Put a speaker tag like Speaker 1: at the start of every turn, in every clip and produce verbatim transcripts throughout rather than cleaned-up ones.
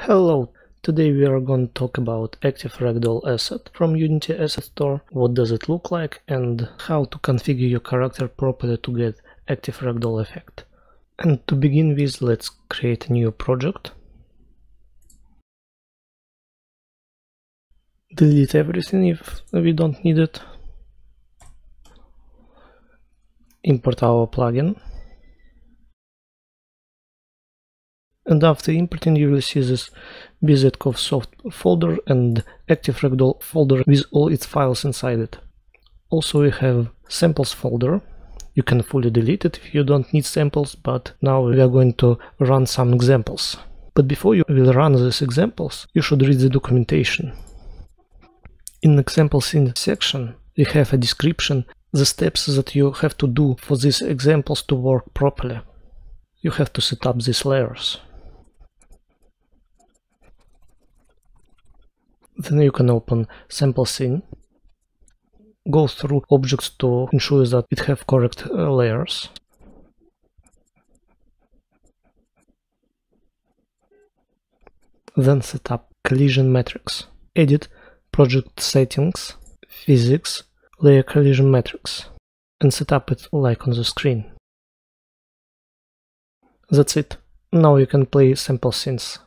Speaker 1: Hello, today we are going to talk about Active Ragdoll Asset from Unity Asset Store, what does it look like and how to configure your character properly to get Active Ragdoll effect. And to begin with, let's create a new project. Delete everything if we don't need it. Import our plugin. And after importing, you will see this bzconfsoft folder and Active Ragdoll folder with all its files inside it. Also, we have samples folder. You can fully delete it if you don't need samples, but now we are going to run some examples. But before you will run these examples, you should read the documentation. In example scene section, we have a description, the steps that you have to do for these examples to work properly. You have to set up these layers. Then you can open sample scene, go through objects to ensure that it have correct uh, layers. Then set up collision matrix. Edit project settings, physics, layer collision matrix, and set up it like on the screen. That's it. Now you can play sample scenes.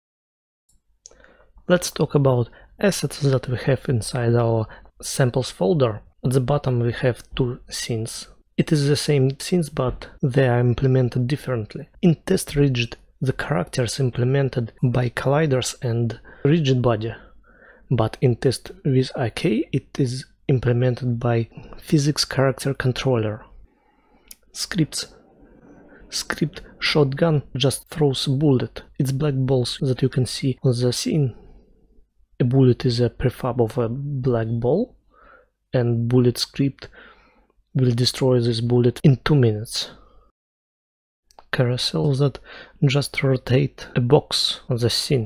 Speaker 1: Let's talk about assets that we have inside our samples folder. At the bottom we have two scenes. It is the same scenes, but they are implemented differently. In test rigid, the characters implemented by colliders and rigid body, but in test with I K it is implemented by physics character controller. Scripts. Script shotgun just throws a bullet. It's black balls that you can see on the scene. A bullet is a prefab of a black ball, and bullet script will destroy this bullet in two minutes. Carousels that just rotate a box on the scene.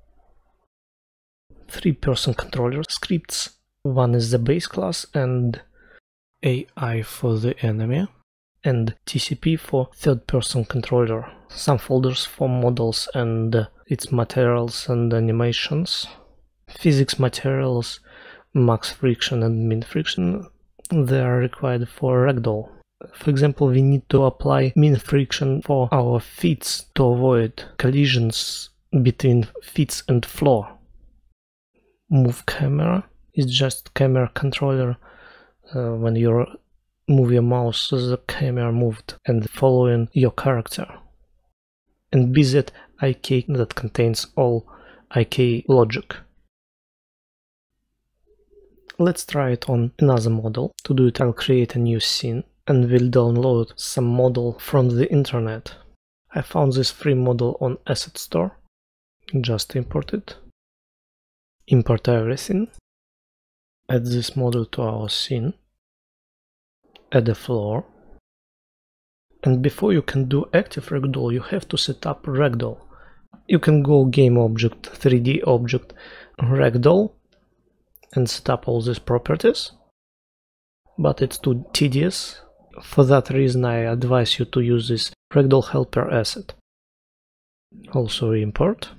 Speaker 1: Three person controller scripts. One is the base class and A I for the enemy, and T C P for third person controller. Some folders for models and its materials and animations. Physics materials, max friction and min friction, they are required for Ragdoll. For example, we need to apply min friction for our feet to avoid collisions between feet and floor. Move camera is just camera controller. Uh, when you move your mouse, the camera moved and following your character. And B Z I K that contains all I K logic. Let's try it on another model. To do it, I'll create a new scene and will download some model from the internet. I found this free model on Asset Store. Just import it. Import everything. Add this model to our scene. Add a floor. And before you can do Active Ragdoll, you have to set up Ragdoll. You can go Game Object, three D Object, Ragdoll, and set up all these properties, but it's too tedious. For that reason, I advise you to use this Ragdoll Helper asset. Also import.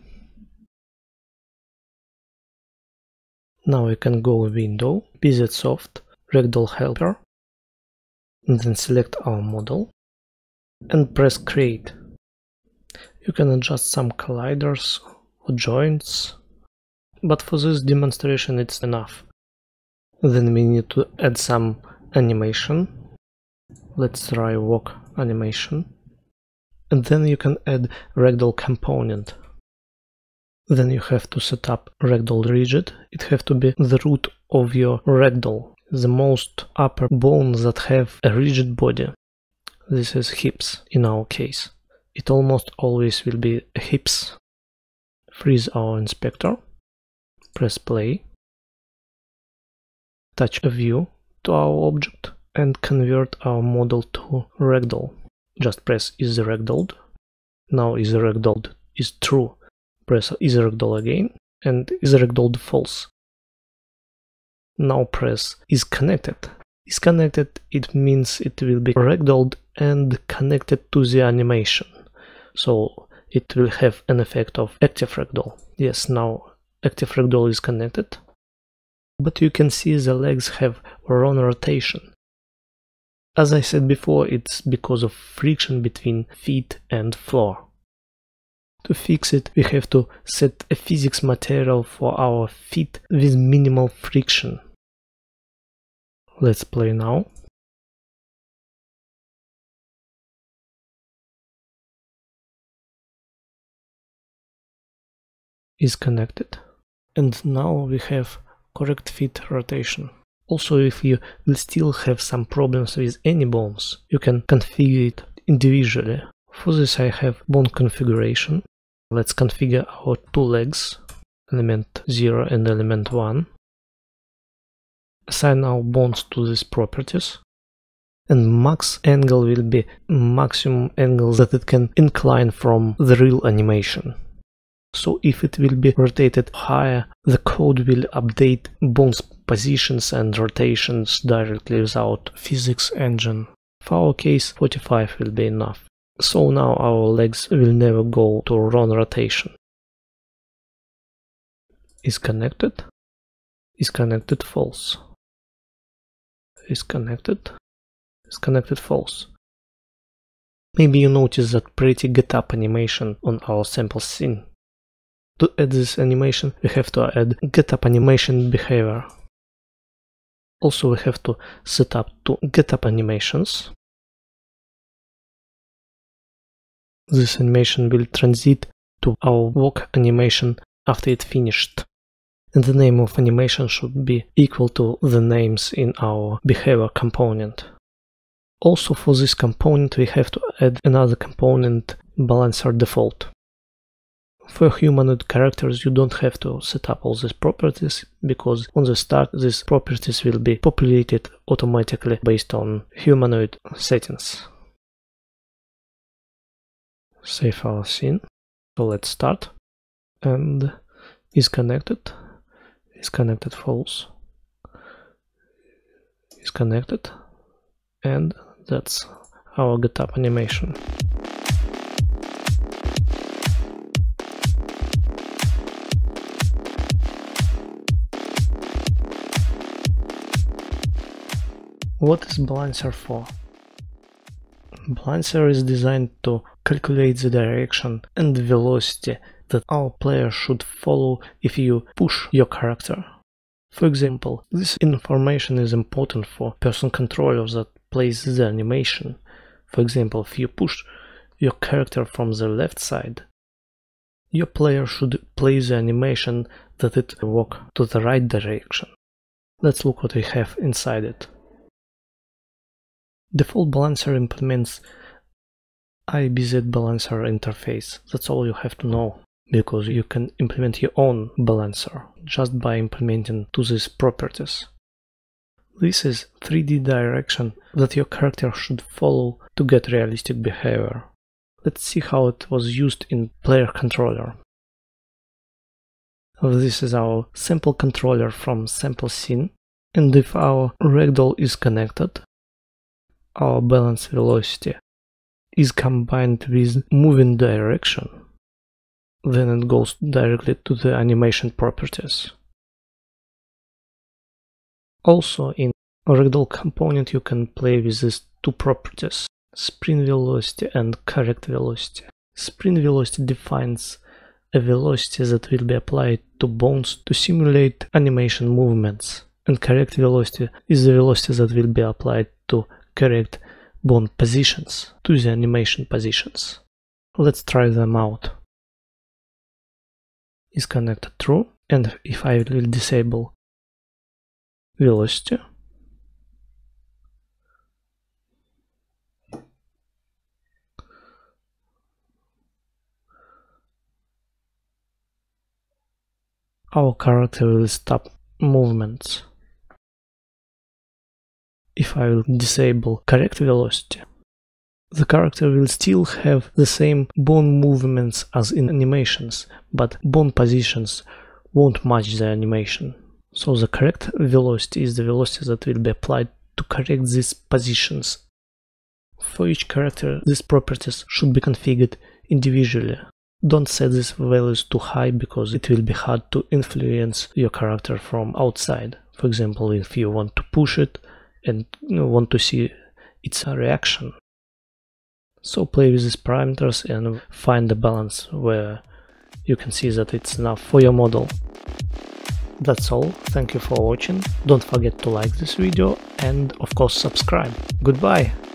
Speaker 1: Now we can go Window, bzsoft, Ragdoll Helper, and then select our model and press Create. You can adjust some colliders or joints, but for this demonstration it's enough. Then we need to add some animation. Let's try walk animation. And then you can add Ragdoll component. Then you have to set up Ragdoll rigid. It have to be the root of your Ragdoll, the most upper bones that have a rigid body. This is hips in our case. It almost always will be hips. Freeze our inspector. Press play, touch a view to our object and convert our model to Ragdoll. Just press is Ragdolled. Now is Ragdolled is true. Press is Ragdoll again and is Ragdolled false. Now press is connected. Is connected, it means it will be Ragdolled and connected to the animation. So it will have an effect of active ragdoll. Yes, now active ragdoll is connected, but you can see the legs have wrong rotation. As I said before, it's because of friction between feet and floor. To fix it, we have to set a physics material for our feet with minimal friction. Let's play now. Is connected. And now we have correct feet rotation. Also, if you will still have some problems with any bones, you can configure it individually. For this I have bone configuration. Let's configure our two legs, element zero and element one. Assign our bones to these properties. And max angle will be maximum angle that it can incline from the real animation. So if it will be rotated higher, the code will update bones positions and rotations directly without physics engine. For our case, forty-five will be enough. So now our legs will never go to wrong rotation. Is connected. Is connected false. Is connected. Is connected false. Maybe you notice that pretty get up animation on our sample scene. To add this animation, we have to add get up animation behavior. Also, we have to set up to get up animations. This animation will transit to our walk animation after it finished. And the name of animation should be equal to the names in our behavior component. Also, for this component, we have to add another component, balancer default. For humanoid characters, you don't have to set up all these properties, because on the start these properties will be populated automatically based on humanoid settings. Save our scene. So let's start. And is connected. Is connected false. Is connected. And that's our get up animation. What is balancer for? Balancer is designed to calculate the direction and velocity that our player should follow if you push your character. For example, this information is important for person controller that plays the animation. For example, if you push your character from the left side, your player should play the animation that it walk to the right direction. Let's look what we have inside it. Default balancer implements I B Z balancer interface. That's all you have to know, because you can implement your own balancer just by implementing to these properties. This is three D direction that your character should follow to get realistic behavior. Let's see how it was used in player controller. This is our sample controller from sample scene, and if our ragdoll is connected, our balance velocity is combined with moving direction, then it goes directly to the animation properties. Also, in ragdoll component you can play with these two properties, sprint velocity and correct velocity. Sprint velocity defines a velocity that will be applied to bones to simulate animation movements, and correct velocity is the velocity that will be applied to correct bone positions, to the animation positions. Let's try them out. Is connected true, and if I will disable velocity, our character will stop movements. If I will disable correct velocity, the character will still have the same bone movements as in animations, but bone positions won't match the animation. So the correct velocity is the velocity that will be applied to correct these positions. For each character, these properties should be configured individually. Don't set these values too high because it will be hard to influence your character from outside. For example, if you want to push it and want to see its reaction. So play with these parameters and find the balance where you can see that it's enough for your model. That's all. Thank you for watching. Don't forget to like this video and of course subscribe. Goodbye!